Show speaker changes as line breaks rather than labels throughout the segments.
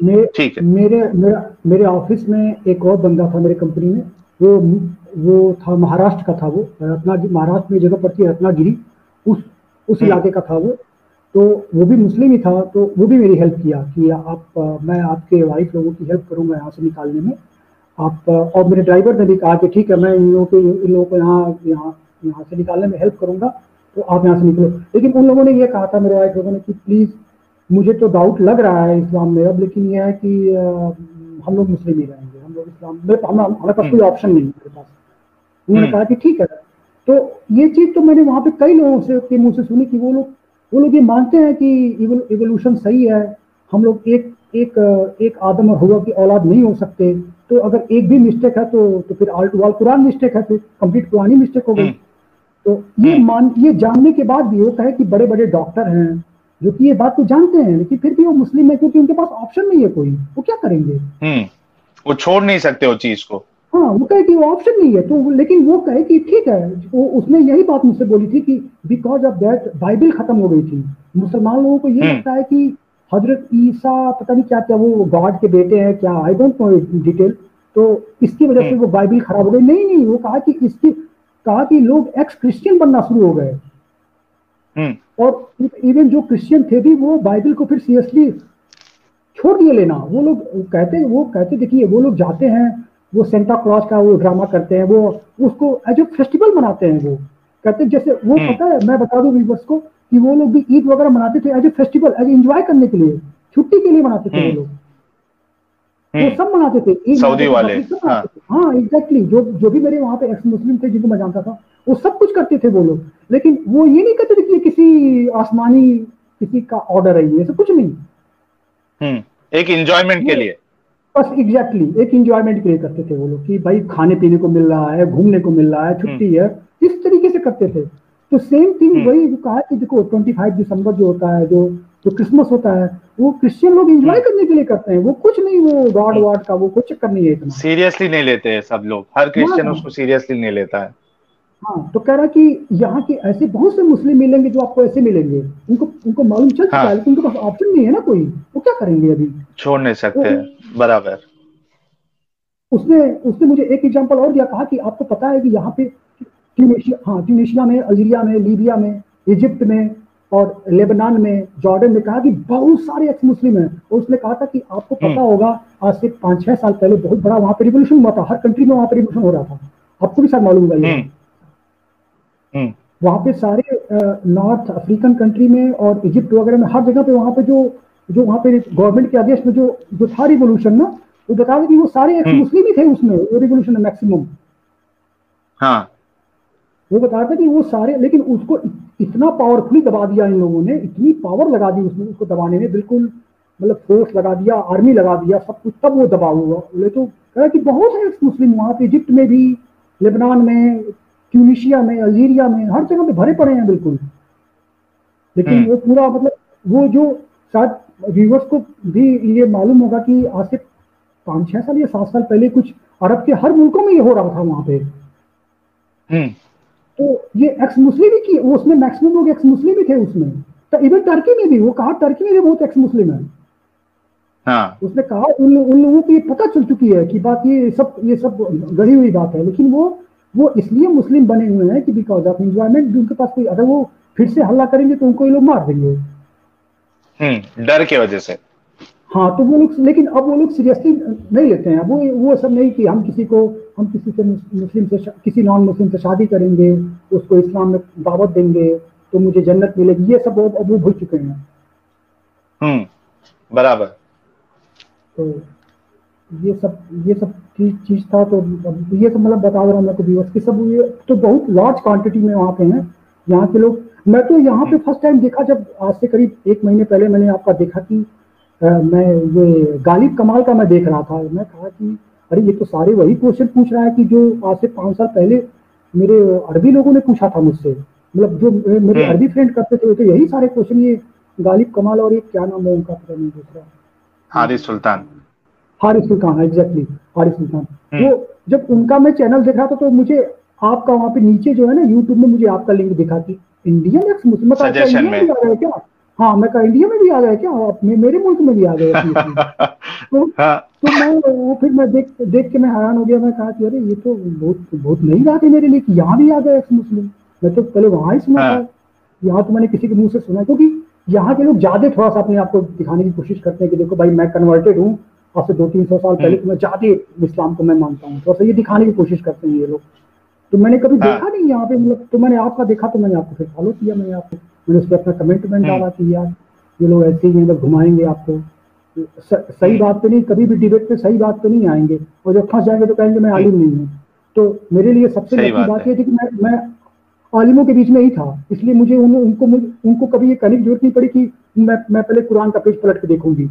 ठीक है।
मेरे ऑफिस में एक और बंदा था मेरे कंपनी में, वो था महाराष्ट्र का था, वो रत्नागिरी, महाराष्ट्र में जगह पड़ती है रत्नागिरी, उस इलाके का था वो। तो वो भी मुस्लिम ही था, तो वो भी मेरी हेल्प किया कि मैं आपके वाइफ लोगों की हेल्प करूंगा यहाँ से निकालने में। आप और मेरे ड्राइवर ने भी कहा कि ठीक है, मैं इन लोगों को यहाँ से निकालने में हेल्प करूंगा, तो आप यहाँ से निकलो। लेकिन उन लोगों ने ये कहा था, मेरे वाइफ लोगों ने, कि प्लीज, मुझे तो डाउट लग रहा है इस्लाम में अब, लेकिन यह है कि हम लोग मुस्लिम ही रहेंगे, हम लोग इस्लाम में, हमारे पास कोई ऑप्शन नहीं है मेरे पास। उन्होंने कहा कि ठीक है। तो ये चीज तो मैंने वहां पे कई लोगों से के मुंह से सुनी कि वो लोग ये मानते हैं कि इवोल्यूशन सही है, हम लोग एक आदम और हवा की औलाद नहीं हो सकते, तो अगर एक भी मिस्टेक है तो फिर all to all Quran mistake है, तो कंप्लीट पुरानी मिस्टेक हो गई। तो ये जानने के बाद भी वो कहे कि बड़े बड़े डॉक्टर हैं जो कि ये बात तो जानते हैं, लेकिन फिर भी वो मुस्लिम है, क्योंकि उनके पास ऑप्शन नहीं है कोई, वो क्या करेंगे?
वो छोड़ नहीं सकते वो चीज को।
हाँ, वो कहे कि वो ऑप्शन नहीं है, तो लेकिन वो कहे कि ठीक है, उसने यही बात मुझसे बोली थी कि बिकॉज ऑफ दैट बाइबल खत्म हो गई थी। मुसलमान लोगों को ये लगता है कि हजरत ईसा पता नहीं क्या क्या, वो गॉड के बेटे हैं क्या, आई डोंट नो डिटेल, तो इसकी वजह से वो बाइबल खराब हो गई। नहीं, वो कहा कि लोग एक्स क्रिश्चियन बनना शुरू हो गए, और इवन जो क्रिश्चियन थे भी वो बाइबल को फिर सीरियसली छोड़ दिए लेना। वो कहते देखिए, वो लोग जाते हैं, वो सेंटा क्लॉज का वो ड्रामा करते हैं, वो उसको एज ए फेस्टिवल मनाते हैं। वो कहते हैं जैसे वो पता है, मैं बता दूं व्यूअर्स को कि वो लोग भी ईद वगैरह मनाते थे as a festival, as enjoy करने के लिए, छुट्टी के लिए मनाते थे वो लोग। वो सब मनाते थे, ईद
सऊदी वाले।
हाँ एग्जैक्टली, जो भी मेरे वहां पे एक्स मुस्लिम थे जिनको मैं जानता था, वो सब कुछ करते थे वो लोग। लेकिन वो ये नहीं कहते थे कि किसी आसमानी किसी का ऑर्डर है, ये ऐसा कुछ नहीं।
एक एंजॉयमेंट के लिए,
बस एग्जैक्टली एक एंजॉयमेंट के लिए करते थे वो लोग, कि भाई खाने पीने को मिल रहा है, घूमने को मिल रहा है, छुट्टी है, इस तरीके से करते थे। तो सेम थिंग वही कहा कि देखो 25 दिसंबर जो होता है, जो क्रिसमस होता है, वो क्रिश्चियन लोग एंजॉय करने के लिए करते हैं, वो कुछ नहीं, वो गॉड वॉड का वो कुछ चक्कर नहीं है, इतना
सीरियसली नहीं लेते हैं सब लोग, हर क्रिश्चियन उसको सीरियसली नहीं लेता है।
हाँ, तो कह रहा कि यहाँ के ऐसे बहुत से मुस्लिम मिलेंगे जो आपको ऐसे मिलेंगे, उनको मालूम चल चुका है, लेकिन उनके पास ऑप्शन नहीं है ना कोई, वो क्या करेंगे अभी,
छोड़ नहीं सकते। बराबर।
उसने मुझे एक एग्जांपल और दिया, कहा कि आपको पता है कि यहाँ पे ट्यूनीशिया में, अल्जीरिया में, लीबिया में, इजिप्ट में और लेबनान में, जॉर्डन में, कहा कि बहुत सारे एक्स मुस्लिम हैं। और उसने कहा था कि आपको पता होगा आज से 5-6 साल पहले बहुत बड़ा वहां पे रिवोल्यूशन हुआ था, हर कंट्री में वहां पे रिवोल्यूशन हो रहा था, आपको भी शायद मालूम होगा ये। वहां पे सारे नॉर्थ अफ्रीकन कंट्री में और इजिप्ट वगैरह में, हर जगह पे वहां पे जो वहां पे गवर्नमेंट के आदेश में जो था रिवोल्यूशन ना, वो बता दें कि वो सारे एक्स मुस्लिम ही थे उसमें, वो रिवोल्यूशन में मैक्सिमम।
हाँ,
वो बता रहा था कि वो सारे, लेकिन उसको इतना पावरफुली दबा दिया इन लोगों ने, इतनी पावर लगा दी उसमें, उसको दबाने में, बिल्कुल मतलब फोर्स लगा दिया, आर्मी लगा दिया, सब कुछ, तब वो दबा हुआ। बोले तो कहा कि बहुत है एक्स मुस्लिम वहां पे, इजिप्ट में भी, लेबनान में, ट्यूनीशिया में, अल्जीरिया में, हर जगह पे भरे पड़े हैं बिल्कुल। लेकिन वो पूरा मतलब वो जो शायद व्यूअर्स को भी ये मालूम होगा कि आज से 5-6 साल या 7 साल पहले कुछ अरब के हर मुल्कों में ये हो रहा था वहां पे। तो ये एक्स मुस्लिम ही की, उसमें मैक्सिमम लोग एक्स मुस्लिम ही थे उसमें। तो इवन टर्की में भी, वो कहा टर्की में भी बहुत एक्स मुस्लिम है।
हाँ।
उसने कहा उन लोगों को ये पता चल चुकी है कि बात ये सब गढ़ी हुई बात है, लेकिन वो इसलिए मुस्लिम बने हुए हैं कि बिकॉज ऑफ एंजॉयमेंट। उनके पास कोई, अगर वो फिर से हल्ला करेंगे तो उनको ये लोग मार देंगे,
डर की वजह से।
हाँ, तो वो लोग, लेकिन अब वो लोग सीरियसली नहीं लेते हैं। वो सब नहीं कि हम किसी से मुस्लिम से, किसी नॉन मुस्लिम से शादी करेंगे, उसको इस्लाम में दावत देंगे तो मुझे जन्नत मिलेगी, ये सब अब वो भूल चुके हैं।
बराबर।
तो ये सब चीज था। तो ये सब मतलब बता रहा हूँ मैं, तो व्यूअर्स की सब ये तो बहुत लार्ज क्वांटिटी में वहाँ पे हैं यहाँ के लोग। मैं तो यहाँ पे फर्स्ट टाइम देखा जब आज से करीब 1 महीने पहले मैंने आपका देखा कि मैं ये गालिब कमाल का मैं देख रहा था। मैं कहा कि अरे ये तो सारे वही क्वेश्चन पूछ रहा है कि जो आज से 5 साल पहले मेरे अरबी लोगों ने पूछा था मुझसे, मतलब जो मेरे अरबी फ्रेंड करते थे, तो यही सारे क्वेश्चन ये गालिब कमाल और एक क्या नाम है उनका, पता नहीं दूसरा,
हारिस सुल्तान,
एग्जैक्टली हारिस सुल्तान। वो जब उनका मैं चैनल देख रहा था तो मुझे आपका वहाँ पे नीचे जो है ना यूट्यूब में, मुझे आपका लिंक दिखा कि इंडियन एक्स मुस्लिम
सजेशन में
क्या, हाँ, मैं कहा इंडिया में भी आ गए क्या आप, मेरे मुल्क में भी आ गए तो
हाँ,
तो मैं वो फिर मैं देख देख के मैं हैरान हो गया। मैं कहा कि अरे ये तो बहुत बहुत नई बात है मेरे लिए कि यहाँ भी आ गए एक्स मुस्लिम। मैं तो पहले वहाँ ही सुना था,
हाँ,
यहाँ तो मैंने किसी के मुंह से सुना है, क्योंकि यहाँ के लोग ज्यादा थोड़ा सा अपने आप को दिखाने की कोशिश करते हैं कि देखो भाई मैं कन्वर्टेड हूँ, आज से 200-300 साल पहले तो मैं ज्यादा इस्लाम को मैं मानता हूँ, थोड़ा सा ये दिखाने की कोशिश करते हैं ये लोग। तो मैंने कभी
हाँ,
देखा नहीं यहाँ पे, मतलब तो मैंने आपका देखा तो मैंने आपको फिर फॉलो किया, मैंने उस पर अपना कमेंट
हम्म,
डाला कि यार ये लोग ऐसे ही हैं, मतलब घुमाएंगे आपको, सही
हम्म,
बात पे नहीं, कभी भी डिबेट पे सही बात पे नहीं आएंगे, और जब फंस जाएंगे तो कहेंगे मैं
हम्म,
आलिम नहीं हूँ। तो मेरे लिए सबसे
सही
लकी
बात
बात
है।
ये थी कि मैं आलिमों के बीच में ही था, इसलिए मुझे उनको कभी ये कहने की जरूरत नहीं पड़ी कि मैं पहले कुरान का पेज पलट के देखूंगी।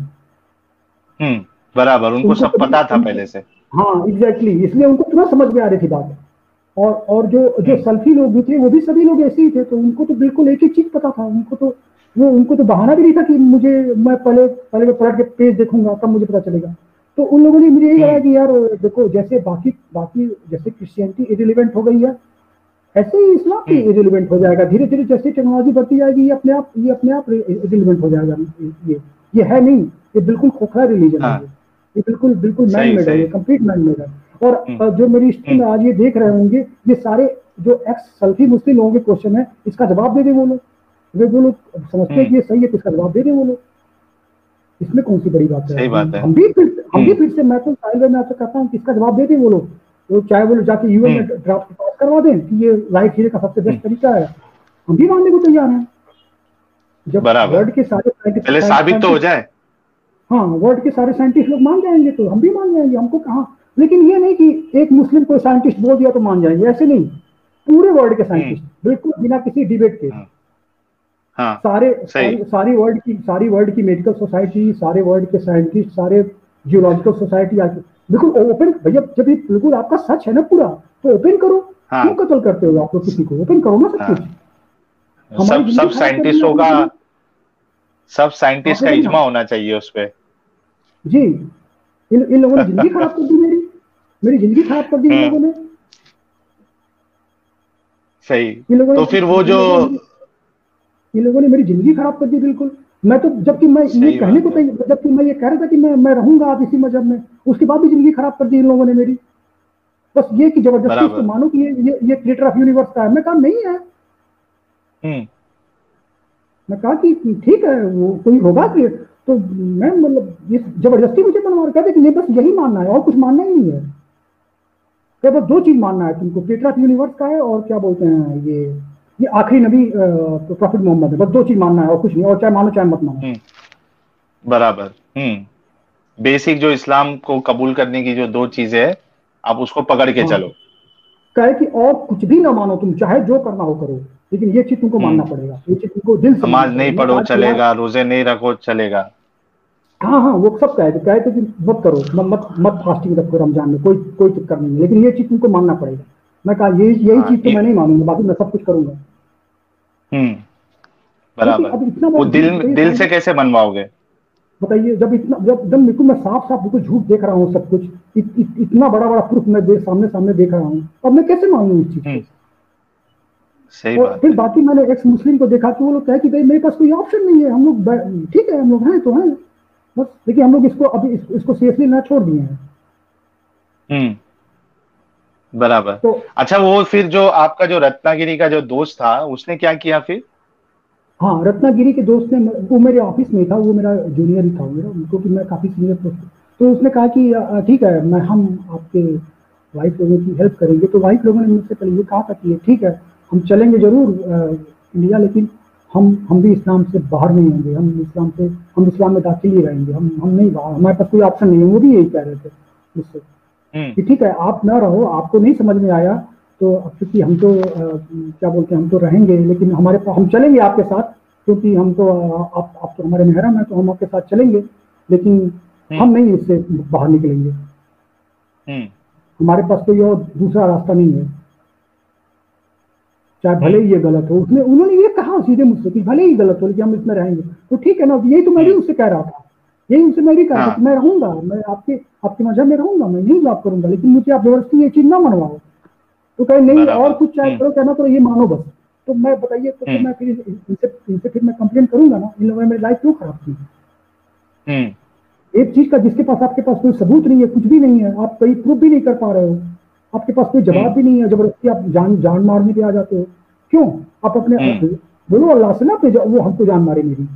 बराबर, उनको
उनको
सब
कभी
पता था
उनको,
पहले से।
हाँ एग्जैक्टली, इसलिए उनको तुरंत समझ में आ रही थी बात। और जो जो
हम्म,
सल्फी लोग भी थे वो भी सभी लोग ऐसे ही थे, तो उनको तो बिल्कुल एक एक चीज पता था। उनको तो बहाना भी नहीं था कि मैं पहले पहले मैं पलट के पेज देखूंगा तब मुझे पता चलेगा। तो उन लोगों ने मुझे यही कहा
हम्म,
कि यार देखो, जैसे बाकी बाकी जैसे क्रिश्चियनिटी इरिलेवेंट हो गई है, ऐसे ही इस्लाम भी
हम्म,
इरिलेवेंट हो जाएगा धीरे धीरे, जैसे टेक्नोलॉजी बढ़ती जाएगी ये अपने आप इरिलेवेंट हो जाएगा। ये है नहीं, ये बिल्कुल खोखला रिलीजन है,
हाँ,
ये बिल्कुल बिल्कुल मैन
सही
मेड है,
सही।
ये कंप्लीट मैन मेड है। और
हम्म,
जो मेरी हिस्ट्री
हम्म,
में आज ये देख रहे होंगे, ये सारे जो एक्स सल्फी मुस्लिम लोगों के क्वेश्चन है, इसका जवाब दे दे वो लोग। वो लोग समझते हैं
हम्म,
कि ये सही है तो इसका जवाब दे दे वो लोग। इसमें कौन सी बड़ी बात है?
सही बात है।
हम भी
हम्म,
फिर से, मैं तो साहिल मैं आपसे कहता हूँ कि इसका जवाब दे दें वो लोग। तो चाहे वो लोग जाके यूएन
हम्म,
में ड्राफ्ट पास करवा दें कि ये लाइट हीरे का सबसे
हम्म,
बेस्ट तरीका है, हम भी मानने को तैयार हैं। जब
बराबर,
वर्ल्ड के सारे
पहले साबित तो हो
साइंटिस्ट,
जाए।
हाँ वर्ल्ड के सारे साइंटिस्ट लोग मान जाएंगे तो हम भी मान जाएंगे, हमको कहाँ। लेकिन ये नहीं कि एक मुस्लिम कोई साइंटिस्ट बोल दिया तो मान जाएंगे, ऐसे नहीं। पूरे वर्ल्ड के
हम्म,
साइंटिस्ट बिल्कुल बिना किसी डिबेट के,
हाँ, हाँ,
सारे
सही।
सारी वर्ल्ड की मेडिकल सोसाइटी, सारे वर्ल्ड के साइंटिस्ट, सारे जियोलॉजिकल सोसाइटी आके बिल्कुल ओपन, भैया जब ये बिल्कुल आपका सच है ना पूरा, तो ओपन करो। क्यों
हाँ,
कत्ल करते हो आप लोग किसी को? ओपन करो ना सब कुछ।
हाँ,
हमारी
सब
जिंदगी
सब
खराब कर दी
साइंटिस्टों
आप
का,
लोगों ने।
सब साइंटिस्ट
आप
का
लोगों
इज्मा
ने,
होना चाहिए उस पे।
जी, इन लोगों ने जिंदगी खराब कर दी मेरी, मेरी जिंदगी खराब कर दी इन
हाँ,
लोगों ने।
सही।
इन लोगों
तो
ने
फिर वो जो,
इन लोगों ने मेरी जिंदगी खराब कर दी बिल्कुल। मैं तो, जबकि मैं ये
सही
कहने
बात
को
है।
जबकि मैं ये कह रहा था कि मैं रहूंगा आप इसी मजहब में, उसके बाद भी जिंदगी खराब कर दी इन लोगों ने मेरी। बस ये कि जबरदस्ती इसको
बराबर।
मानो कि ये क्रिएटर ऑफ यूनिवर्स का है। मैं कहा नहीं है।
हम्म,
मैं कहा कि ठीक है वो कोई होगा कि, तो मैं मतलब ये जबरदस्ती मुझे बनवा कहते कि नहीं बस यही मानना है और कुछ मानना ही नहीं है। क्या बस दो चीज मानना है तुमको, क्रिएटर ऑफ यूनिवर्स का है और क्या बोलते हैं ये आखिरी नबी प्रॉफिट मोहम्मद है, बस दो चीज मानना है और कुछ नहीं, और चाहे मानो चाहे मत मानो।
हम्म, बराबर। बेसिक जो इस्लाम को कबूल करने की जो दो चीजें है, आप उसको पकड़ के
हाँ,
चलो।
कहे कि और कुछ भी ना मानो, तुम चाहे जो करना हो करो, लेकिन ये चीज तुमको
हम्म,
मानना पड़ेगा, ये चीज तुमको दिल से मानना
नमाज नहीं
पड़ेगा। मैं
पढ़ो
कहा कि यार,
चलेगा, रोजे नहीं रखो चलेगा।
हाँ हाँ वो सब कहे थे कि मत करो, मत मत फास्टिंग रखो रमजान में, कोई कोई चक्कर नहीं है, लेकिन ये चीज तुमको मानना पड़ेगा। मैं कहा यही
हाँ,
चीज तो मैं नहीं मानूंगा, बाकी मैं सब कुछ करूंगा।
हम्म,
लेकिन
बराबर।
अब इतना
वो
बड़ा झूठ बताइए
दिल से
साहब,
कैसे मनवाओगे?
बताइए जब इतना जब बिल्कुल मैं साफ साफ बिल्कुल झूठ देख रहा हूँ सब कुछ, इतना बड़ा बड़ा प्रूफ मैं सामने सामने देख रहा हूँ, अब मैं कैसे मानूं इस चीज
हम्म,
को?
सही
और
बात
फिर
है।
बाकी मैंने एक्स मुस्लिम को देखा कि वो लोग कहे कि भाई मेरे पास कोई ऑप्शन नहीं है, हम लोग ठीक है हम लोग हैं तो हैं, बस। लेकिन हम लोग इसको अभी इसको सेफली ना छोड़ दिए हैं।
हम्म, बराबर।
तो
अच्छा, वो फिर जो आपका जो रत्नागिरी का जो दोस्त था, उसने क्या किया फिर?
हाँ, रत्नागिरी के दोस्त ने, वो मेरे ऑफिस में था, वो मेरा जूनियर ही था मेरा, क्योंकि मैं काफी सीनियर पोस्ट। तो उसने कहा कि ठीक है मैं हम आपके वाइफ लोगों की हेल्प करेंगे। तो वाइफ लोगों ने मुझसे पहले ये कहा था कि ठीक है हम चलेंगे जरूर इंडिया, लेकिन हम भी इस्लाम से बाहर नहीं होंगे, हम इस्लाम में दाखिल ही रहेंगे, हम नहीं बाहर, हमारे पास कोई ऑप्शन नहीं है। वो भी यही कह रहे थे मुझसे
हम्म,
कि ठीक है आप ना रहो, आपको नहीं समझ में आया तो अब क्योंकि हम तो क्या बोलते हैं, हम तो रहेंगे, लेकिन हमारे पास, हम चलेंगे आपके साथ, क्योंकि हम तो आप तो हमारे महरम हैं, तो हम आपके साथ चलेंगे, लेकिन
हम्म,
हम नहीं इससे बाहर निकलेंगे,
हम्म,
हमारे पास कोई और दूसरा रास्ता नहीं है, चाहे भले
हम्म,
ही ये गलत हो। उसने उन्होंने ये कहा सीधे मुझसे कि भले ही गलत हो लेकिन हम इसमें रहेंगे। तो ठीक है ना, यही तो मैं भी
हम्म,
उससे कह रहा था, यही उससे मैं भी कह रहा था कि
हाँ,
मैं रहूंगा, मैं आपके आपके मजहब में रहूंगा, मैं यही जॉब करूंगा, लेकिन मुझे आप जबरदस्ती ये चीज ना मनवाओ। तो कहे नहीं, और
बराबर।
कुछ चाहे
हम्म,
करो, कहना तो ये मानो बस। तो मैं बताइए, तो मैं फिर इनसे फिर मैं कंप्लेन करूंगा ना, इन लोगों ने मेरी लाइफ क्यों खराब की। एक चीज का जिसके पास आपके पास कोई सबूत नहीं है, कुछ भी नहीं है, आप कहीं प्रूफ भी नहीं कर पा रहे हो, आपके पास कोई जवाब भी नहीं है, जबरदस्ती आप जान जान मारने पे आ जाते हो। क्यों? आप अपने बोलो अल्लाह से ना, वो हमको जान मारे मेरी।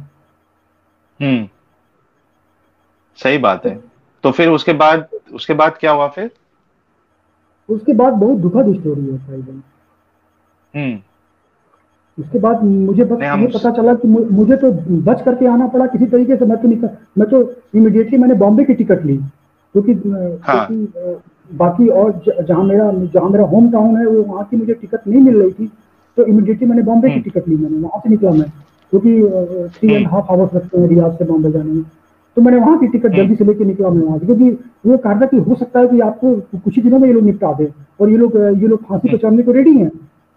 सही बात है। तो फिर उसके बाद क्या हुआ फिर?
उसके बाद बहुत दुखद स्टोरी है भाई बहन।
हम्म।
उसके बाद मुझे बस
नहीं
ये
हम
पता चला कि मुझे तो बच करके आना पड़ा किसी तरीके से। मैं तो इमीडिएटली मैंने बॉम्बे की टिकट ली, क्योंकि
हाँ।
बाकी और जहाँ मेरा होम टाउन है, वो वहाँ की मुझे टिकट नहीं मिल रही थी। तो इमीडिएटली मैंने बॉम्बे की टिकट ली, मैंने वहाँ से निकला मैं, क्योंकि 3.5 आवर्स लगते हैं रियाद से बॉम्बे जाने में। तो मैंने वहाँ की टिकट जल्दी से लेके निकला मैं वहाँ से, क्योंकि वो कहा था कि हो सकता है कि आपको कुछ ही दिनों में ये लोग निपटा दे, और ये लोग फांसी पर चढ़ने को रेडी हैं।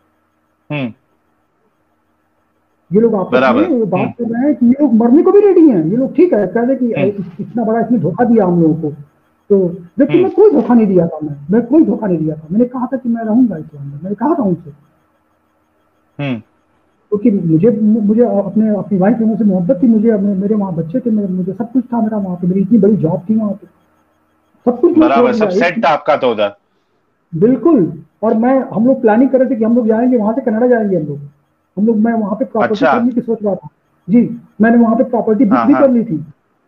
ये लोग आपस में
बराबर।
वो बात कर रहे हैं कि ये लोग मरने को भी रेडी हैं। ये लोग ठीक है कह रहे कि इतना बड़ा इसने धोखा दिया हम लोगों को। तो लेकिन मैं कोई धोखा नहीं दिया था, मैं कोई धोखा नहीं दिया था। मैंने कहा था कि मैं रहूंगा इस्लाम में, मैंने कहा था उनसे, क्योंकि मुझे मुझे अपनी वाइफ से मोहब्बत थी, मुझे मेरे वहाँ बच्चे थे, मुझे सब कुछ था मेरा वहाँ पे, मेरी इतनी बड़ी जॉब थी वहाँ पे, सब कुछ मैं छोड़
बराबर, सब
दिया
सेट था आपका तो उधर।
बिल्कुल। और हम लोग प्लानिंग कर रहे थे कि हम लोग जाएंगे वहां से कनाडा जाएंगे मैं वहां पे प्रॉपर्टी
अच्छा।
खरीदने की सोच रहा था। जी, मैंने वहां पे प्रॉपर्टी बुक
हाँ
भी
हाँ।
कर ली थी।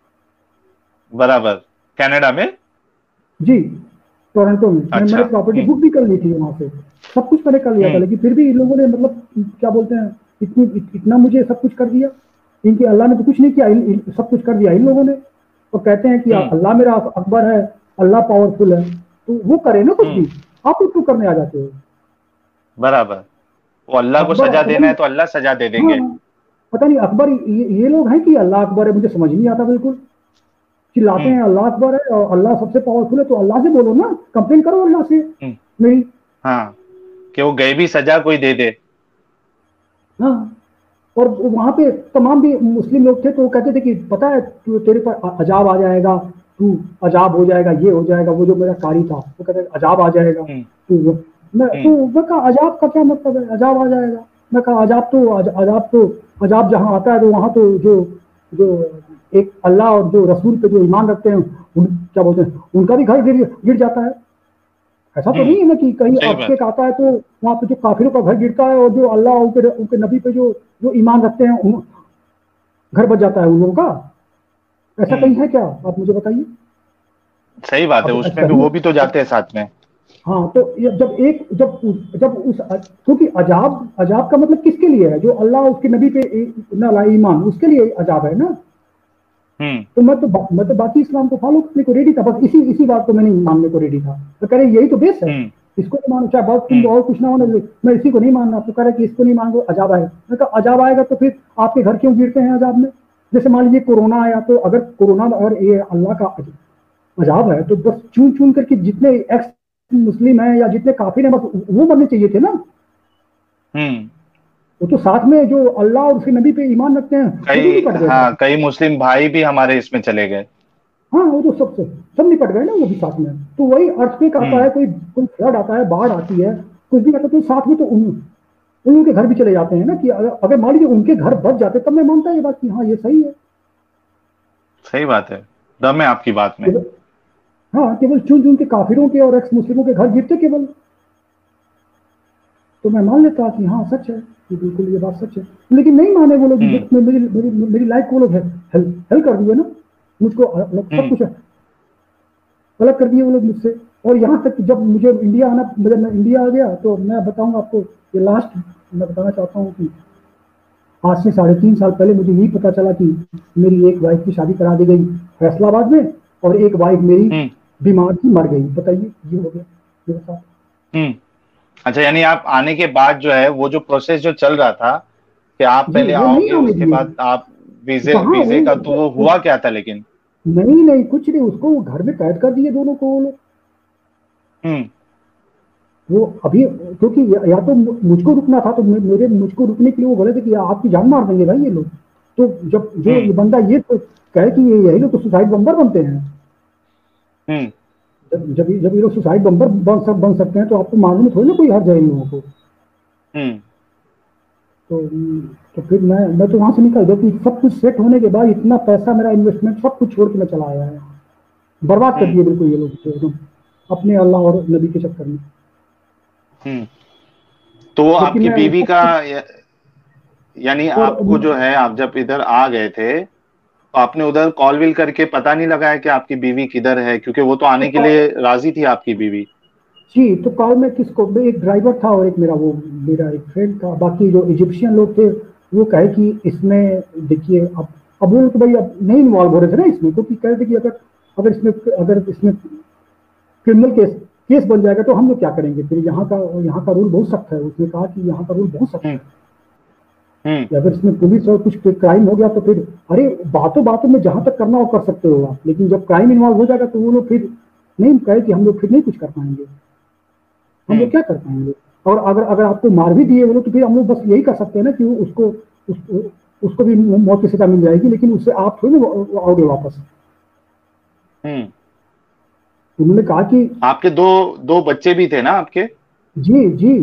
बराबर। कनाडा में।
जी, टोरंटो में मैंने
अच्छा।
प्रॉपर्टी बुक भी कर ली थी वहां से, सब कुछ मैंने कर लिया था।
हम्म
लेकिन फिर भी इन लोगों ने मतलब क्या बोलते हैं, इतना मुझे सब कुछ कर दिया। इनके अल्लाह ने तो कुछ नहीं किया, सब कुछ कर दिया इन लोगों ने। और कहते हैं कि
हम्म
अल्लाह मेरा अकबर है, अल्लाह पावरफुल है। तो वो करे ना कुछ
हम्म।
भी, आप लोग क्यों करने आ जाते हो?
बराबर। वो अल्लाह को
अकबर
सजा
पता
देना
नहीं,
है तो अल्लाह सजा दे
हाँ
देंगे।
पता नहीं अकबर ये लोग हैं कि अल्लाह अकबर है, मुझे समझ नहीं आता बिल्कुल। चिल्लाते
हम्म
हैं अल्लाह अकबर है और अल्लाह सबसे पावरफुल है, तो अल्लाह से बोलो ना, कंप्लेन करो अल्लाह से
हम्म।
मेरी।
हाँ, कि वो गए भी सजा कोई दे दे।
हाँ, और वहां पे तमाम भी मुस्लिम लोग थे, तो वो कहते थे कि पता है तू, तेरे पर अजाब आ जाएगा, तू अजाब हो जाएगा, ये हो जाएगा। वो जो मेरा कारी था वो कहते अजाब आ जाएगा।
हम्म
मैं कहा अजाब का क्या मतलब है, अजाब आ जाएगा? मैं कहा अजाब जहाँ आता है तो वहां तो जो जो एक अल्लाह और जो रसूल पे जो ईमान रखते हैं, क्या बोलते हैं, उनका भी घर गिर गिर जाता है। ऐसा तो नहीं है ना कि कहीं
सही बात
अर्थक्वेक
है।
आता है तो वहां पे जो काफिरों का घर गिरता है, और जो अल्लाह उनके नबी पे जो जो ईमान रखते हैं घर बच जाता है उन लोगों का। ऐसा कहीं
हम्म
है क्या, आप मुझे बताइए।
सही बात है,
अब
उसमें भी
कहीं,
वो भी तो जाते हैं साथ में।
हाँ तो जब उस, क्योंकि अजाब अजाब का मतलब किसके लिए है? जो अल्लाह उसके नबी पे ना लाए ईमान, उसके लिए अजाब है ना।
हम्म
तो मैं तो बाकी इस्लाम को फॉलो करने को रेडी था, बस इसी इसी बात को मैं नहीं मानने को रेडी था। तो कह रहे यही तो बेस है,
हम्म
इसको नहीं मानो, चाहे बहुत तुम
हम्म
और कुछ ना होना, मैं इसी को नहीं मानना। तो कह रहे कि इसको नहीं मानो अजाब आएगा। मैं कहा अजाब आएगा तो फिर आपके घर क्यों गिरते हैं अजाब में? जैसे मान लीजिए कोरोना आया, तो अगर कोरोना अगर ये अल्लाह का अजाब है, तो बस चुन चुन करके जितने एक्स मुस्लिम हैं या जितने काफिर हैं, बस वो मरने चाहिए थे ना।
हम्म।
वो तो साथ में जो अल्लाह और उसके नबी पे ईमान रखते हैं, वो भी
कई,
निपट गए
हाँ,
साथ में।
कई मुस्लिम भाई भी हमारे इसमें चले गए।
हाँ, वो तो सब निपट गए ना, वो भी साथ में। तो वही अर्थक्वेक आता है,
हम्म
कोई कोई फ्लड आता है, बाढ़ आती है, कुछ भी आता है, तो साथ में तो उन लोगों के घर भी चले जाते हैं ना। कि अगर मान लीजिए उनके घर बच जाते, तब मैं मानता ये बात कि हाँ ये सही है।
सही बात है। दम है आपकी बात में।
केवल, हाँ केवल चुन चुन के काफिरों के और एक्स मुस्लिमों के घर गिरते केवल, तो मैं मान लेता कि हाँ सच है, कि बिल्कुल ये बात सच है। लेकिन नहीं माने वो लोग,
हम्म
मेरी लाइफ को लोग हेल कर दिए ना, मुझको सब
हम्म
कुछ अलग कर दिए वो लोग मुझसे। और यहाँ तक कि जब मुझे इंडिया आना, जब मैं इंडिया आ गया, तो मैं बताऊंगा आपको, ये लास्ट मैं बताना चाहता हूँ कि आज से 3.5 साल पहले मुझे यही पता चला कि मेरी एक वाइफ की शादी करा दी गई फैसलाबाद में, और एक वाइफ मेरी
हम्म
बीमार थी, मर गई। बताइए ये हो गया मेरे साथ।
हम्म। अच्छा, यानी आप आने के बाद जो है वो जो प्रोसेस जो चल रहा था कि आप
जी,
पहले
वो नहीं
आओगे
आने
उसके
दिए।
बाद आप वीजे
कहाँ
वीजे का, तो वो
वो
हुआ क्या था लेकिन?
नहीं नहीं कुछ नहीं, उसको घर में कैद कर दिए दोनों को वो लोग।
हम्म
वो अभी, क्योंकि या तो मुझको रुकना था, तो मुझको रुकने के लिए वो बोले थे कि आपकी जान मार देंगे भाई ये लोग। तो जब जो
हम्म
ये बंदा ये तो कहे कि यही लोग तो सुसाइड बम्बर बनते हैं,
हम्म
जब ये लोग सुसाइड बम्बर बन सकते हैं, तो आपको मारने में थोड़ी ना कोई हर्ज है इन लोगों को।
हम्म।
तो फिर मैं तो वहां से निकल, जो कि सब कुछ सेट होने के बाद इतना पैसा, मेरा इन्वेस्टमेंट सब कुछ छोड़ के मैं चला आया है, बर्बाद कर दिए बिल्कुल ये लोग एकदम अपने अल्लाह और नबी के चक्कर में।
हम्म। तो
जबकि
आपकी
मैं
बीवी का
सब,
यानी
और
आपको जो है, आप जब इधर आ गए थे तो आपने उधर कॉल विल करके पता नहीं लगाया कि आपकी बीवी किधर है, क्योंकि वो तो आने के
तो
लिए राजी थी आपकी बीवी।
जी, तो कॉल में किसको, एक ड्राइवर था और एक मेरा एक फ्रेंड था, बाकी जो इजिप्शियन लोग थे वो कहे कि इसमें देखिए, अब वो तो भाई अब नहीं इन्वॉल्व हो रहे थे ना इसमें, क्योंकि कह रहे थे कि अगर इसमें क्रिमिनल केस बन जाएगा तो हम लोग क्या करेंगे, फिर यहाँ का रूल बहुत सख्त है, उसने कहा कि यहाँ का रूल बहुत सख्त
हम्म।
है
हम्म।
कि अगर इसमें पुलिस और कुछ क्राइम हो गया तो फिर, अरे बातों बातों में जहां तक करना हो कर सकते हो आप, लेकिन जब क्राइम इन्वॉल्व हो जाएगा तो वो लोग फिर नहीं, कहे कि हम लोग फिर नहीं कुछ कर पाएंगे, हम लोग
हम्म।
क्या कर पाएंगे। और अगर अगर आपको मार भी दिए वो लोग तो फिर हम लोग बस यही कर सकते हैं ना कि उसको भी मौत की सजा मिल जाएगी, लेकिन उससे आप थोड़ी ना आओगे वापस।
हम्म।
उन्होंने कहा कि
आपके दो दो बच्चे भी थे ना आपके?
जी जी,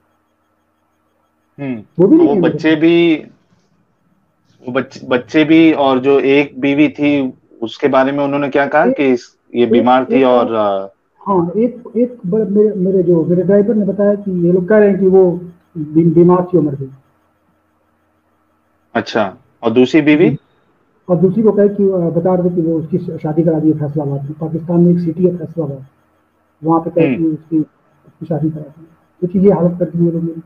हम्म।
वो भी
तो
नहीं है मेरे पास।
वो बच्चे भी, और जो एक बीवी थी उसके बारे में उन्होंने क्या कहा
एक
कि ये
एक
बीमार थी
एक और,
और
हाँ, मेरे ड्राइवर ने बताया कि ये लोग कह रहे हैं कि वो बीमार थी और मर गई।
अच्छा, और दूसरी बीवी?
जी, और दूसरी को कहे कि बता रहे थे कि वो उसकी शादी करा दी है फैसलाबाद में, पाकिस्तान में एक सिटी है फैसलाबाद, वहाँ पे कहे
हम्म।
कि उसकी शादी करा दी, क्योंकि ये हालत कर दी है लोग मेरी।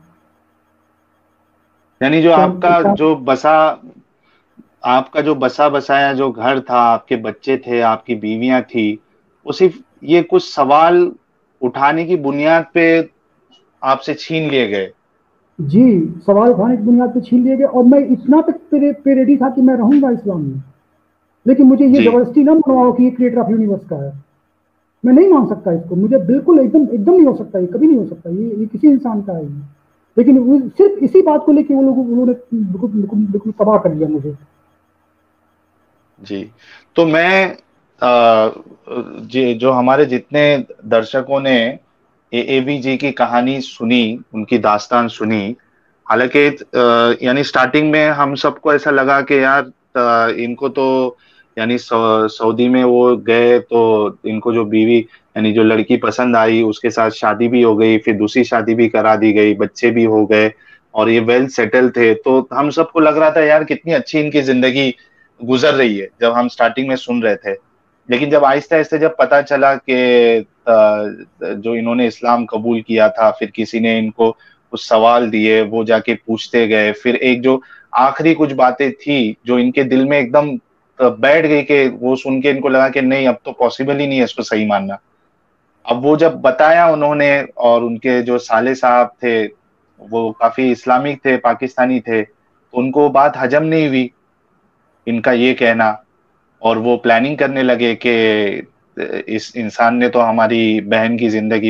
यानी जो
क्या
आपका
क्या
जो बसा आपका जो बसा बसाया जो घर था, आपके बच्चे थे, आपकी बीवियां थी, वो सिर्फ ये कुछ सवाल उठाने की बुनियाद पे आपसे छीन लिए गए।
जी, सवाल उठाने की बुनियाद पे छीन लिए गए, और मैं इतना तक पे रेडी था कि मैं रहूंगा इस्लाम में, लेकिन मुझे ये
जी।
जबरदस्ती ना मनवाओ कि ये क्रिएटर ऑफ यूनिवर्स का है। मैं नहीं मान सकता इसको, मुझे बिल्कुल एकदम एकदम नहीं हो सकता, ये कभी नहीं हो सकता, ये किसी इंसान का है ये। लेकिन सिर्फ इसी बात को लेके उन्होंने बिल्कुल बिल्कुल बिल्कुल तबाह कर दिया मुझे।
जी। तो मैं जो हमारे जितने दर्शकों ने एबी जी की कहानी सुनी, उनकी दास्तान सुनी, हालांकि यानी स्टार्टिंग में हम सबको ऐसा लगा कि यार इनको तो यानी सऊदी में वो गए तो इनको जो बीवी यानी जो लड़की पसंद आई उसके साथ शादी भी हो गई, फिर दूसरी शादी भी करा दी गई, बच्चे भी हो गए और ये वेल सेटल थे, तो हम सबको लग रहा था यार कितनी अच्छी इनकी जिंदगी गुजर रही है जब हम स्टार्टिंग में सुन रहे थे। लेकिन जब आहिस्ते आहिस्ते जब पता चला कि जो इन्होंने इस्लाम कबूल किया था, फिर किसी ने इनको कुछ सवाल दिए, वो जाके पूछते गए, फिर एक जो आखिरी कुछ बातें थी जो इनके दिल में एकदम बैठ गई, कि वो सुन के इनको लगा कि नहीं अब तो पॉसिबल ही नहीं है इसको सही मानना। अब वो जब बताया उन्होंने, और उनके जो साले साहब थे वो काफी इस्लामिक थे, पाकिस्तानी थे, तो उनको बात हजम नहीं हुई इनका ये कहना, और वो प्लानिंग करने लगे कि इस इंसान ने तो हमारी बहन की जिंदगी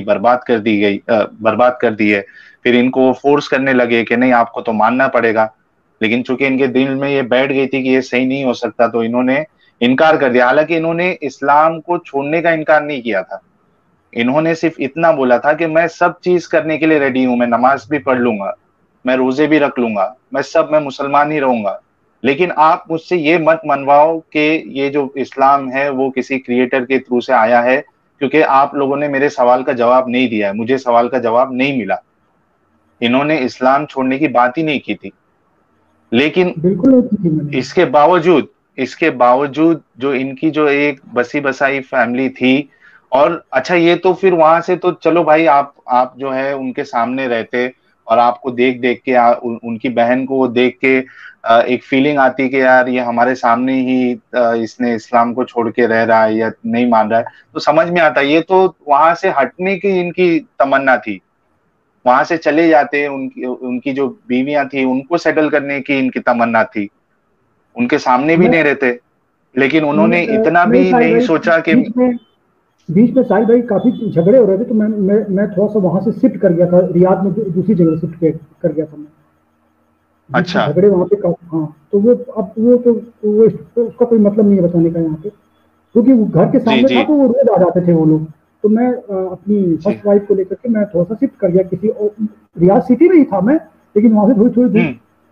बर्बाद कर दी है। फिर इनको फोर्स करने लगे कि नहीं आपको तो मानना पड़ेगा, लेकिन चूंकि इनके दिल में ये बैठ गई थी कि ये सही नहीं हो सकता, तो इन्होंने इनकार कर दिया। हालांकि इन्होंने इस्लाम को छोड़ने का इनकार नहीं किया था, इन्होंने सिर्फ इतना बोला था कि मैं सब चीज करने के लिए रेडी हूं, मैं नमाज भी पढ़ लूंगा, मैं रोजे भी रख लूंगा, मैं मुसलमान ही रहूंगा, लेकिन आप मुझसे ये मत मनवाओ कि ये जो इस्लाम है वो किसी क्रिएटर के थ्रू से आया है, क्योंकि आप लोगों ने मेरे सवाल का जवाब नहीं दिया है, मुझे सवाल का जवाब नहीं मिला। इन्होंने इस्लाम छोड़ने की बात ही नहीं की थी। लेकिन
बिल्कुल नहीं की थी मैंने।
इसके बावजूद इसके बावजूद जो इनकी जो एक बसी बसाई फैमिली थी, और अच्छा ये तो फिर वहां से तो चलो भाई, आप जो है उनके सामने रहते और आपको देख देख के उनकी बहन को वो देख के एक फीलिंग आती कि यार ये हमारे सामने ही इसने इस्लाम को छोड़ के रह रहा है या नहीं मान रहा है, तो समझ में आता। ये तो वहां से हटने की इनकी तमन्ना थी, वहां से चले जाते, उनकी उनकी जो बीवियां थी उनको सेटल करने की इनकी तमन्ना थी, उनके सामने भी
मैं
नहीं रहते, लेकिन
मैं
उन्होंने इतना
नहीं
भी
साहिल
नहीं
भाई,
सोचा कि
बीच में साहिल भाई काफी झगड़े हो रहे थे, तो मैं थोड़ा सा वहां से शिफ्ट कर गया था, रियाद में दूसरी जगह शिफ्ट कर गया था मैं। बीच में
अच्छा।
झगड़े वहां पे काफी, हाँ, तो वो अब तो उसका कोई मतलब नहीं है बताने का यहाँ पे, क्योंकि वो घर के
जी।
सामने
जी।
था तो वो रोज आ जाते थे वो लोग। तो मैं अपनी
जी।
फर्स्ट वाइफ को लेकर के मैं थोड़ा सा शिफ्ट कर गया किसी और, रियाद सिटी में ही था मैं, लेकिन वहां से थोड़ी थोड़ी दूर
हम्म।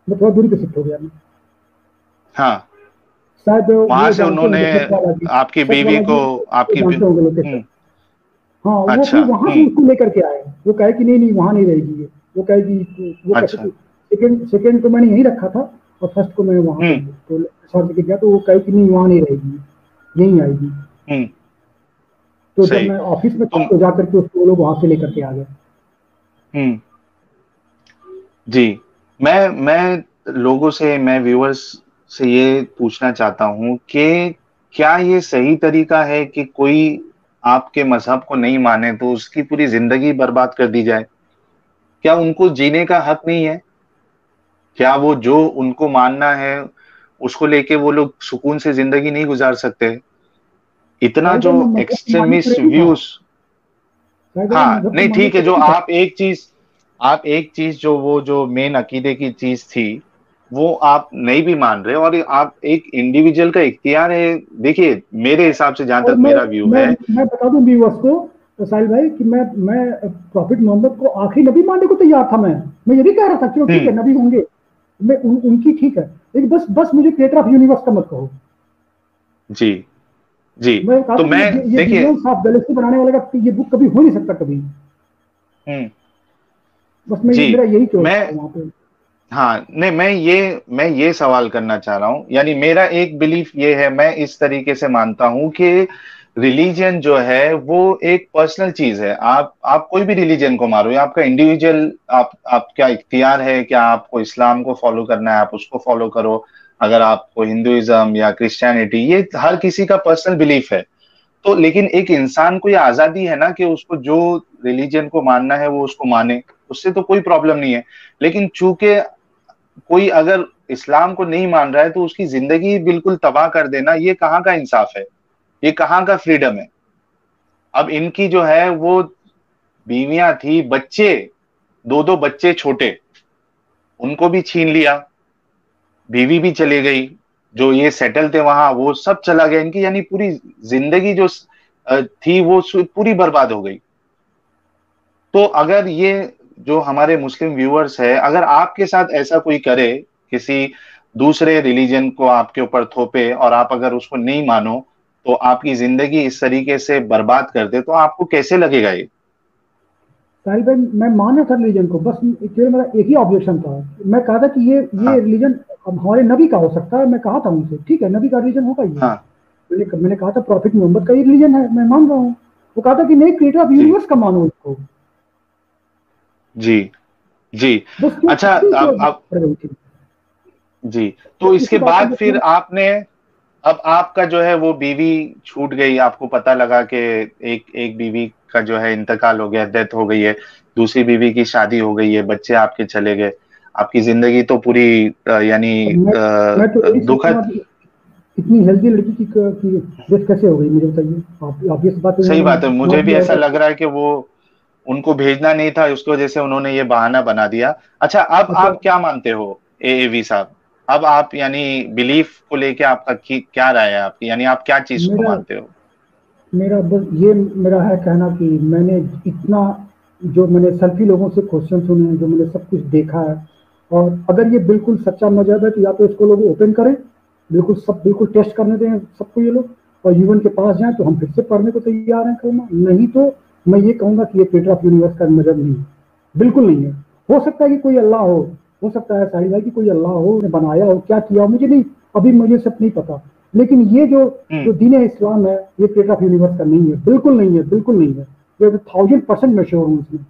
मैं थोड़ा दूरी पे शिफ्ट हो गया मैं।
हाँ,
शायद
वहां
वो
से
जानते
उन्होंने
होंगे सच वाला जी,
आपकी
सच
बीवी
वाला
को,
जी वो
आपकी
जानते होंगे लोकेशन। हाँ, वो
अच्छा।
फिर वहां से उसको लेकर के आए, वो कहे कि नहीं नहीं वहां नहीं रहेगी ये, वो कहे कि वो कैसे
अच्छा।
कि सेकंड तो मैंने यहीं रखा था और फर्स्ट को मैं वहां पे
हम्म।
तो शॉर्ट लेके गया, तो वो कहे कि नहीं वहां नहीं रहेगी, यहीं आएगी।
हम्म।
तो जब
सही।
मैं ऑफिस में था
तुम
तो जाकर के उसको वो लोग वहां से लेकर के आ गए।
हम्म। जी, मैं लोगों से, मैं व्यूअर्स से ये पूछना चाहता हूँ कि क्या ये सही तरीका है कि कोई आपके मजहब को नहीं माने तो उसकी पूरी जिंदगी बर्बाद कर दी जाए? क्या उनको जीने का हक नहीं है? क्या वो जो उनको मानना है उसको लेके वो लोग सुकून से जिंदगी नहीं गुजार सकते? इतना
साहिल
जो
भाई मैं मजहब को मानने को
एक्सट्रीमिस्ट
रेडी था,
व्यूज।
साहिल भाई मैं
हाँ,
मजहब को
नहीं
मानने
ठीक है,
को
जो
रेडी था।
आप एक चीज जो वो जो मेन अकीदे की चीज थी वो आप नहीं भी मान रहे, और आप एक इंडिविजुअल का इख्तियार है। देखिए, मेरे हिसाब से जहां
और
तक
मैं
मेरा व्यू
मैं
है।
मैं बता दूं व्यूअर्स को, साहिल भाई, कि मैं प्रॉफिट मोहम्मद को आखिरी नबी मानने को तैयार था। मैं ये भी कह रहा था चलो ठीक है
हम्म।
नबी होंगे, मैं उनकी ठीक है, लेकिन बस बस मुझे क्रिएटर ऑफ यूनिवर्स का मत कहो।
जी। जी।
मैं कहा
तो
था
मैं
ये
देखिए।
बिलियंस ऑफ गैलेक्सी बनाने वाले का ये बुक कभी हो नहीं सकता कभी।
हम्म।
बस मैं
जी।
मेरा यही क्लोज
मैं
था वहां पे।
हाँ, नहीं, मैं ये सवाल करना चाह रहा हूँ, यानी मेरा एक बिलीफ ये है, मैं इस तरीके से मानता हूँ कि रिलीजन जो है वो एक पर्सनल चीज है। आप कोई भी रिलीजन को मारो, ये आपका इंडिविजुअल, आपका इख्तियार है कि आपको इस्लाम को फॉलो करना है, आप उसको फॉलो करो। अगर आपको हिंदुइज्म या क्रिश्चियनिटी, ये हर किसी का पर्सनल बिलीफ है। तो लेकिन एक इंसान को ये आजादी है ना कि उसको जो रिलीजन को मानना है वो उसको माने, उससे तो कोई प्रॉब्लम नहीं है। लेकिन चूंकि कोई अगर इस्लाम को नहीं मान रहा है तो उसकी जिंदगी बिल्कुल तबाह कर देना, ये कहाँ का इंसाफ है? ये कहाँ का फ्रीडम है? अब इनकी जो है वो बीवियां थी, बच्चे, दो दो बच्चे छोटे, उनको भी छीन लिया, बीवी भी चली गई, जो ये सेटल थे वहां वो सब चला गया, इनकी यानी पूरी जिंदगी जो थी वो पूरी बर्बाद हो गई। तो अगर ये जो हमारे मुस्लिम व्यूअर्स है, अगर आपके साथ ऐसा कोई करे, किसी दूसरे रिलीजन को आपके ऊपर थोपे और आप अगर उसको नहीं मानो, तो आपकी जिंदगी इस तरीके से बर्बाद कर दे, तो आपको कैसे लगेगा ये?
साहिल भाई मैं माना था रिलीजन को, बस केवल मेरा एक ही ऑब्जेक्शन था। मैं कहा था कि ये
हाँ।
रिलीजन अब हमारे नबी का हो सकता है। मैं कहा था उनसे ठीक है नबी का रिलीजन होगा ये।
हाँ।
मैंने कहा था प्रॉफिट मोहम्मद का ये रिलीजन है, मैं मान रहा हूँ। वो कहा था कि नहीं क्रिएटर ऑफ
जी।
यूनिवर्स का मानो इसको।
जी। जी।
बस क्यों
अच्छा,
क्यों क्यों
अब
पड़ गई थी।
जी,
तो
तो
इसी
इसके
बात
बाद
को
फिर आपने, अब आपका जो है वो बीवी छूट गई, आपको पता लगा कि एक एक बीवी का जो है इंतकाल हो गया, डेथ हो गई है, दूसरी बीवी की शादी हो गई है, बच्चे आपके चले गए, आपकी जिंदगी तो पूरी यानी
अब मैं तो यही सोचूंगा
दुखद।
कि इतनी हेल्दी लड़की की डेथ कैसे हो गई मुझे बताइए। आप ये बात
सही
उन्होंने
बात है,
मार
मुझे भी
दिया
ऐसा
होगा।
लग रहा है कि वो उनको भेजना नहीं था, उसकी वजह से उन्होंने ये बहाना बना दिया। अच्छा, अब
अच्छा
आप क्या मानते हो एएवी साहब? अब आप यानी बिलीफ को लेके आपका क्या राय है आपकी, यानी आप क्या चीज को
मेरा
मानते हो?
मेरा बस ये मेरा है कहना कि मैंने इतना जो मैंने सेल्फी लोगों से क्वेश्चन सुने हैं, जो मैंने सब कुछ देखा है, और अगर ये बिल्कुल सच्चा मजहब है तो या तो इसको लोग ओपन करें, बिल्कुल टेस्ट करने दें सबको ये लोग, और यूएन के पास जाएं तो हम फिर से पढ़ने को तैयार हैं करना। नहीं तो मैं ये कहूंगा कि ये क्रिएटर ऑफ यूनिवर्स का मजहब नहीं है, बिल्कुल नहीं है। हो सकता है कि कोई अल्लाह हो सकता है साहिल भाई कि कोई अल्लाह हो, बनाया हो, क्या किया हो मुझे नहीं, अभी मुझे सब नहीं पता। लेकिन ये जो
हम्म।
जो दीन इस्लाम है ये क्रिएटर ऑफ यूनिवर्स का नहीं है, बिल्कुल नहीं है, बिल्कुल नहीं है। ये 1000% मैं श्योर हूँ इसमें।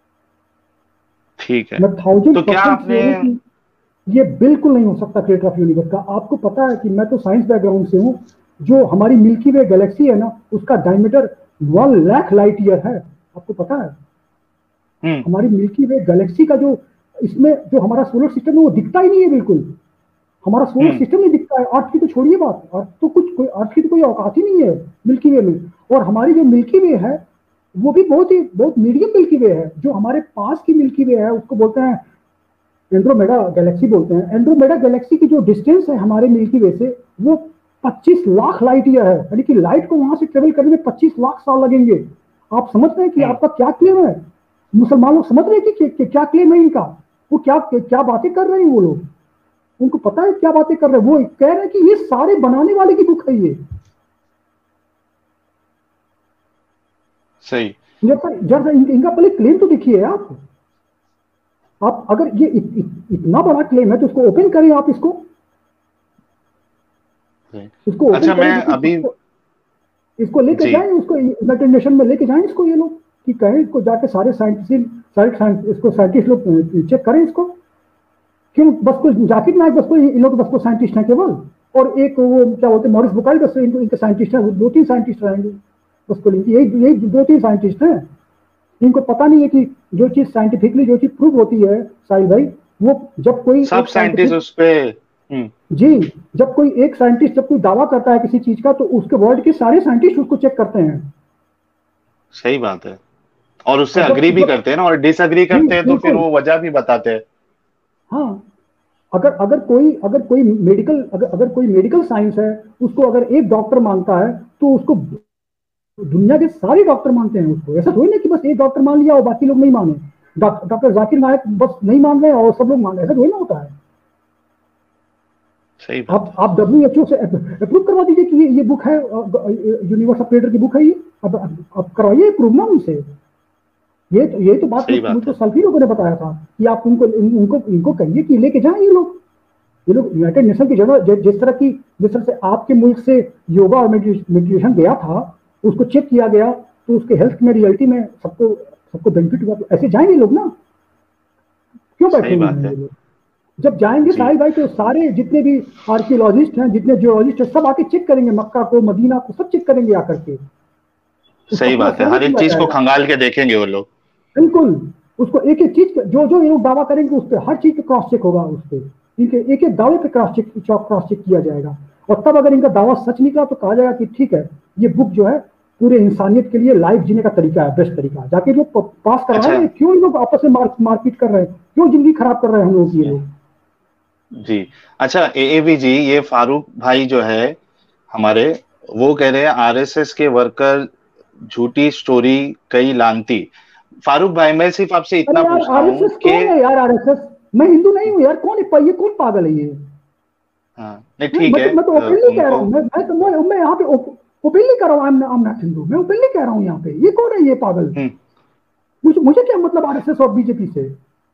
ठीक है।
मैं थाउजेंड
तो क्या
परसेंट
आपने,
श्योर हूँ कि ये बिल्कुल नहीं हो सकता क्रिएटर ऑफ यूनिवर्स का। आपको पता है कि मैं तो साइंस बैकग्राउंड से हूँ। जो हमारी मिल्की वे गैलेक्सी है ना उसका डायमीटर 1 लाख लाइट ईयर है, आपको पता है।
हम्म।
हमारी मिल्की वे गैलेक्सी का जो इसमें जो हमारा सोलर सिस्टम है वो दिखता ही नहीं है बिल्कुल। हमारा सोलर
हम्म।
सिस्टम नहीं दिखता है। अर्थ की तो छोड़िए बात, अर्थ तो कुछ कोई अर्थ की तो कोई औकात ही नहीं है मिल्की वे में। और हमारी जो मिल्की वे है वो भी बहुत मीडियम मिल्की वे है। जो हमारे पास की मिल्की वे है उसको बोलते हैं एंड्रोमेडा गैलेक्सी बोलते हैं। एंड्रोमेडा गैलेक्सी की जो डिस्टेंस है हमारे मिल्की वे से वो 25 लाख लाइट ईयर है, यानी कि लाइट को वहां से ट्रेवल करने में 25 लाख साल लगेंगे। आप समझ रहे हैं कि
हम्म।
आपका क्या क्लेम है? मुसलमान लोग समझ रहे हैं कि क्या क्लेम है इनका? वो क्या क्या बातें कर रहे हैं वो लोग। उनको पता है क्या बातें कर रहे हैं। वो कह रहे हैं कि ये सारे बनाने वाले की बुक है ये।
सही।
जरा इनका पहले क्लेम तो देखिए आप अगर ये इतना बड़ा क्लेम है तो उसको ओपन करें आप, इसको ओपन
अच्छा,
करें,
मैं अभी
इसको लेके
जी
जाएं, उसको यूनाइटेड नेशन में लेके जाएं इसको, ये लोग कि कहें इसको जाके सारे इसको साइंटिस्ट लोग चेक करें इसको। क्यों बस कोई जाकिर नायक बस कोई इन लोग बस को साइंटिस्ट हैं केवल, और एक वो क्या बोलते हैं मॉरिस बुकारी बस इनके साइंटिस्ट हैं, 2-3 साइंटिस्ट रहेंगे बस को, यही 2-3 साइंटिस्ट हैं। इनको पता नहीं है कि जो चीज साइंटिफिकली जो चीज प्रूव होती है साहिल भाई, वो जब कोई
सब
एक
साइंटिस्ट
साइंटिफिक,
उस पे
जी, जब कोई एक साइंटिस्ट जब कोई दावा करता है किसी चीज का तो उसके वर्ल्ड के सारे साइंटिस्ट उसको चेक करते हैं।
सही बात है, और उससे
और
अग्री
जब
भी
जब
करते हैं ना, और डिसअग्री
जी
करते हैं तो फिर
बिल्कुल,
वो वजह भी बताते हैं।
हाँ, अगर कोई मेडिकल अगर कोई मेडिकल साइंस है, उसको अगर एक डॉक्टर मानता है तो उसको दुनिया के सारे डॉक्टर मानते हैं उसको। ऐसा थोड़ी ना कि बस एक डॉक्टर मान लिया और बाकी लोग नहीं माने, डॉक्टर जाकिर नायक बस नहीं मान रहे और सब लोग मान रहे, ऐसा थोड़ी ना होता है।
सही बात
आप WHO से अप्रूव करवा दीजिए कि ये बुक है, यूनिवर्स ऑफ प्रेडेटर की बुक है ये, अब करवाइए अप्रूव ना उनसे। ये तो
है,
बात
सही बात
मुझको
है।
सल्फी लोगों ने बताया था कि आप इनको कहिए कि लेके जाएं ये लोग यूनाइटेड नेशन की जगह जिस तरह से आपके मुल्क से योगा और मेडिटेशन गया था, उसको चेक किया गया तो उसके हेल्थ में रियलिटी में सबको सबको बेनिफिट हुआ, तो ऐसे जाएंगे लोग ना, क्यों बैठे
सही
हुए
बात
हैं
है।
ये लोग। जब जाएंगे
जी,
साहिल भाई तो सारे जितने भी आर्कियोलॉजिस्ट हैं, जितने जियोलॉजिस्ट हैं, सब आके चेक करेंगे, मक्का को मदीना को सब चेक करेंगे आकर के, उसका
सही
पूरा
बात है,
सर्वे
हर एक
किया
चीज को
जाएगा।
खंगाल के देखेंगे वो लोग।
बिल्कुल, उसको एक एक चीज जो जो ये लोग दावा करेंगे उस पर हर चीज पे क्रॉस चेक होगा, उस पर इनके एक एक दावे पे क्रॉस चेक किया जाएगा। और तब अगर इनका दावा सच निकला तो कहा जाएगा कि ठीक है, ये बुक जो है पूरे इंसानियत के लिए लाइफ जीने का तरीका है, बेस्ट तरीका है। जाके जो पास कर रहा
अच्छा
है, क्यों इन लोग आपस में मारपीट कर रहे हैं, क्यों जिंदगी खराब कर रहे हैं हम लोग, ये लोग।
जी। अच्छा, एएवी जी, ये फारूक भाई जो है हमारे, वो कह रहे हैं आरएसएस के वर्कर झूठी स्टोरी कई लानती। फारूक भाई, मैं सिर्फ आपसे
अरे
इतना
यार
पूछता हूँ
आरएसएस
कि
कौन है यार, आरएसएस? मैं हिंदू नहीं हूँ यार, कौन है ये, कौन पागल है ये?
हाँ, नहीं ठीक है,
मैं तो ओपनली कह रहा
उनको
हूँ, मैं यहाँ पे ओपनली कह रहा हूँ, आई एम नॉट हिंदू, मैं ओपनली कह रहा हूँ यहाँ पे, ये कौन है ये पागल?
हम्म,
मुझे क्या मतलब आरएसएस और बीजेपी से?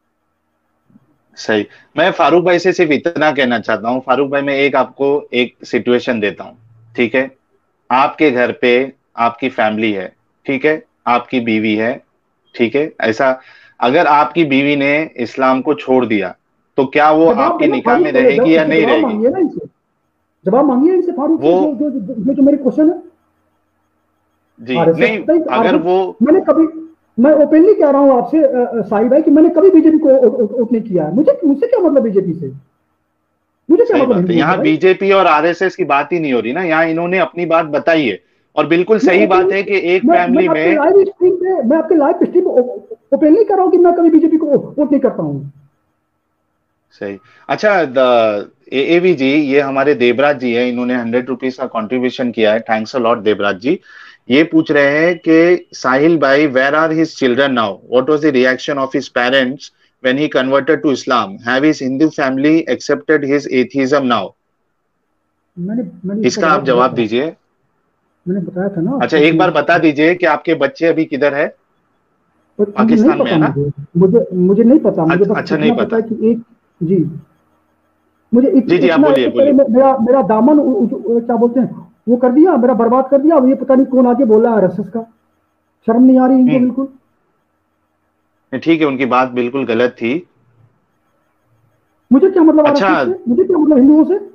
सही। मैं फारूक भाई से सिर्फ इतना कहना चाहता हूँ, फारूक भाई, मैं एक आपको एक सिचुएशन देता हूँ, ठीक है? आपके घर पे आपकी फैमिली है, ठीक है, आपकी बीवी है, ठीक है, ऐसा अगर आपकी बीवी ने इस्लाम को छोड़ दिया तो क्या वो
जवाब
आपके
देना
निकाह
फारूक,
में
पहले
रहेगी या
इससे
नहीं
जवाब
रहेगी?
मांगिए ना इनसे, जवाब मांगिए इनसे फारूक
वो
से, जो मेरे क्वेश्चन है।
जी
आरएसएस
नहीं,
नहीं,
अगर वो
मैं ओपनली कह रहा हूँ आपसे साई भाई कि मैंने कभी बीजेपी को वोट नहीं किया है। मुझसे क्या मतलब बीजेपी से, मुझे क्या
सही
मतलब
बात है,
हिंदुओं से
यहाँ
भाई?
बीजेपी और आरएसएस की बात ही नहीं हो रही ना, यहाँ इन्होंने अपनी बात बताई है, और बिल्कुल
मैं
सही बात
ओपनली
है कि एक
मैं
फैमिली
आपके
में।
लाइव स्ट्रीम पे, मैं आपके लाइव स्ट्रीम ओपनली कर रहा हूँ कि मैं कभी बीजेपी को वोट नहीं करता हूँ।
सही। अच्छा, एएवी जी, ये हमारे देवराज जी है, इन्होंने 100 रुपीज का कंट्रीब्यूशन किया है, thanks a lot Devraj ji. ये पूछ रहे हैं कि साहिल भाई, where are his children now, what was the reaction of his parents when he converted to Islam, have his Hindu family accepted his atheism now?
मैंने इसका
इसका आप
जवाब दिया
जवाब
था,
दीजिए।
मैंने बताया था ना
अच्छा,
आपको
एक
कि
बार बता दीजिए कि आपके बच्चे अभी किधर है?
पर नहीं
पाकिस्तान में
पता
है ना?
मुझे नहीं पता, मुझे बस
अच्छा, नहीं
इतना पता
पता।
है कि एक, जी, मुझे
जी जी, आप
इतना है
बोलिए
कि पहले
बोलिए।
मेरा मेरा दामन क्या बोलते हैं वो कर दिया, मेरा बर्बाद कर दिया। अब ये पता नहीं कौन आगे बोला है आरएसएस का, शर्म नहीं आ रही इनको
हम्म,
बिल्कुल।
ठीक है, उनकी बात बिल्कुल गलत थी।
मुझे क्या मतलब
अच्छा,
आरएसएस से, मुझे क्या मतलब हिंदुओं से?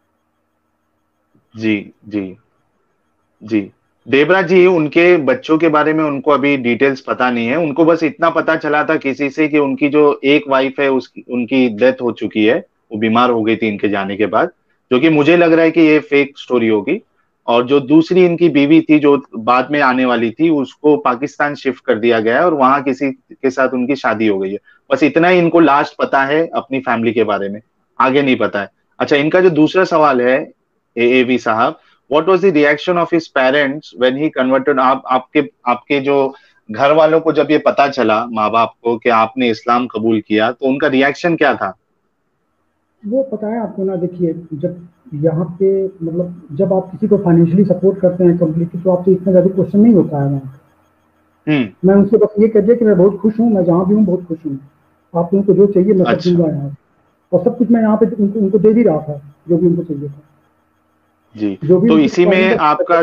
जी जी जी, देवराज जी, उनके बच्चों के बारे में उनको अभी डिटेल्स पता नहीं है, उनको बस इतना पता चला था किसी से कि उनकी जो एक वाइफ है उसकी उनकी डेथ हो चुकी है, वो बीमार हो गई थी इनके जाने के बाद, जो कि मुझे लग रहा है कि ये फेक स्टोरी होगी। और जो दूसरी इनकी बीवी थी जो बाद में आने वाली थी, उसको पाकिस्तान शिफ्ट कर दिया गया है और वहां किसी के साथ उनकी शादी हो गई है। बस इतना ही इनको लास्ट पता है अपनी फैमिली के बारे में, आगे नहीं पता है। अच्छा, इनका जो दूसरा सवाल है, एएवी साहब, what was the reaction of his parents when he converted? आप आपके आपके जो घर वालों को जब ये पता चला, माँ बाप को, कि आपने इस्लाम कबूल किया, तो उनका रिएक्शन क्या था?
वो पता है आपको ना, देखिए जब यहाँ पे मतलब जब आप किसी को फाइनेंशियली सपोर्ट करते हैं कंप्लीटली, तो आपसे इतना ज़्यादा क्वेश्चन नहीं होता है वहाँ। मैं उनसे बस ये कह दिया कि मैं बहुत खुश हूँ, मैं जहाँ भी हूँ बहुत खुश हूँ, आप लोगों को जो चाहिए मैं सब
अच्छा।
दूंगा यहाँ, और सब कुछ मैं यहाँ पे उनको दे भी रहा था, जो भी उनको चाहिए था,
जी।
जो भी
तो
उनकी रिक्वायरमेंट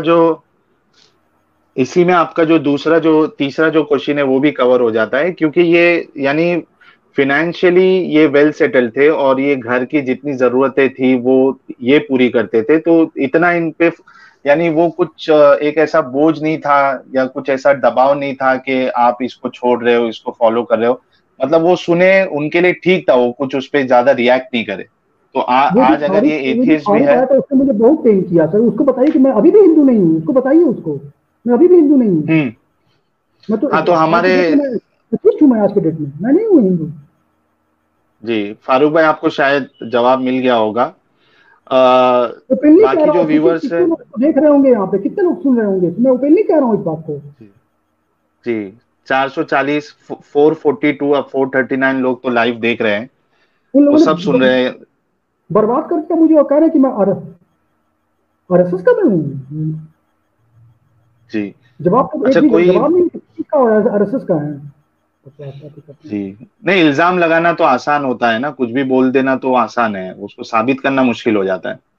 इसी में आपका जो दूसरा जो तीसरा जो क्वेश्चन है वो भी कवर हो जाता है, क्योंकि ये यानी फिनेंशियली ये वेल सेटल थे और ये घर की जितनी जरूरतें थी वो ये पूरी करते थे, तो इतना इन पे यानी वो कुछ एक ऐसा बोझ नहीं था या कुछ ऐसा दबाव नहीं था कि आप इसको छोड़ रहे हो, इसको फॉलो कर रहे हो। मतलब वो सुने, उनके लिए ठीक था, वो कुछ उस पर ज्यादा रिएक्ट नहीं करे। तो आज अगर ये
वो जो
एथियस्ट भी
फारूक
है।
आया था उसने मुझे बहुत पेन किया सर, उसको बताइए कि मैं अभी भी हिंदू नहीं हूँ, उसको बताइए उसको मैं अभी भी हिंदू नहीं हूँ।
हम्म।
मैं तो
हाँ, तो
आज
हमारे
के डेट में मैं एथिस्ट हूँ, मैं आज के डेट में मैं नहीं हूँ हिंदू।
जी फारूक भाई, आपको शायद जवाब मिल गया होगा।
ओपनली कह
बाकी
रहा
जो
हूँ, सोचिए
व्यूवर्स है।
कितने लोग देख रहे होंगे यहाँ पे, कितने लोग सुन रहे होंगे, तो मैं ओपनली कह रहा हूँ इस बात को।
जी जी 440, 442 अब 439 लोग तो लाइव देख रहे हैं,
उन
वो
लोगों ने
सब सुन रहे हैं।
बर्बाद कर दिया मुझे और कह रहे हैं कि मैं आरएसएस का मैं हूँ।
जी।
जवाब तो एक
अच्छा,
भी
कोई
जवाब नहीं किसका और आरएसएस का है, बकवास बातें करते हैं।
जी नहीं, इल्जाम लगाना तो आसान होता है ना, कुछ भी बोल देना तो आसान है, उसको साबित करना मुश्किल हो जाता है।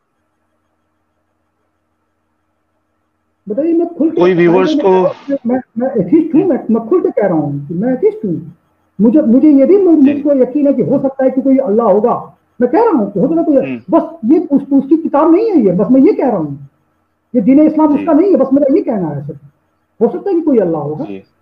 बताइए, मैं खुल के
कोई
भाई
व्यूवर्स
भाई मैं
को
कह रहा हूँ कि मैं एथिस्ट हूँ,
हम्म,
मैं खुल के कह रहा हूँ कि मैं एथिस्ट हूँ। मुझे मुझे ये भी
जी।
मुझको यकीन है कि हो सकता है कि कोई अल्लाह होगा। मैं कह रहा हूँ कि हो सकता है कोई,
हम्म।
बस ये उसकी किताब नहीं है, ये बस मैं ये कह रहा हूँ, ये दीन इस्लाम
जी
उसका नहीं है, बस मेरा ये कहना है सर। हो सकता है कि कोई अल्लाह होगा।
जी